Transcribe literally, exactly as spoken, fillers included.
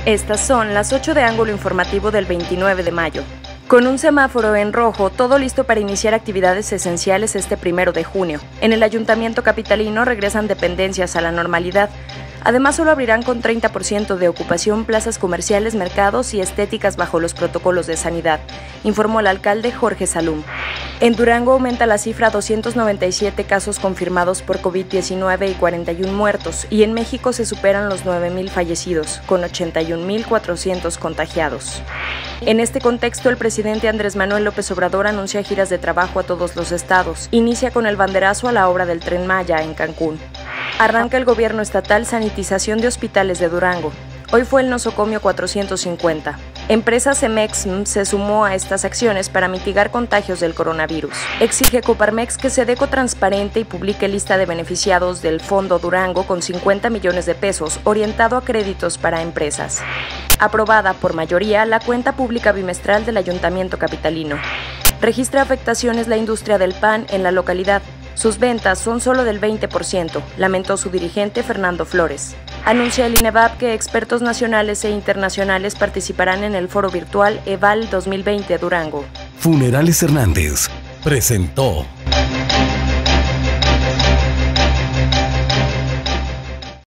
Estas son las ocho de ángulo informativo del veintinueve de mayo. Con un semáforo en rojo, todo listo para iniciar actividades esenciales este primero de junio. En el Ayuntamiento capitalino regresan dependencias a la normalidad. Además, solo abrirán con treinta por ciento de ocupación plazas comerciales, mercados y estéticas bajo los protocolos de sanidad, informó el alcalde Jorge Salum. En Durango aumenta la cifra a doscientos noventa y siete casos confirmados por COVID diecinueve y cuarenta y uno muertos, y en México se superan los nueve mil fallecidos, con ochenta y un mil cuatrocientos contagiados. En este contexto, el presidente Andrés Manuel López Obrador anuncia giras de trabajo a todos los estados. Inicia con el banderazo a la obra del Tren Maya en Cancún. Arranca el gobierno estatal sanitización de hospitales de Durango. Hoy fue el nosocomio cuatrocientos cincuenta. Empresa Cemex se sumó a estas acciones para mitigar contagios del coronavirus. Exige Coparmex que Sedeco transparente y publique lista de beneficiados del Fondo Durango con cincuenta millones de pesos orientado a créditos para empresas. Aprobada por mayoría la cuenta pública bimestral del Ayuntamiento capitalino. Registra afectaciones la industria del pan en la localidad. Sus ventas son solo del veinte por ciento, lamentó su dirigente Fernando Flores. Anuncia el INEVAP que expertos nacionales e internacionales participarán en el foro virtual EVAL dos mil veinte Durango. Funerales Hernández presentó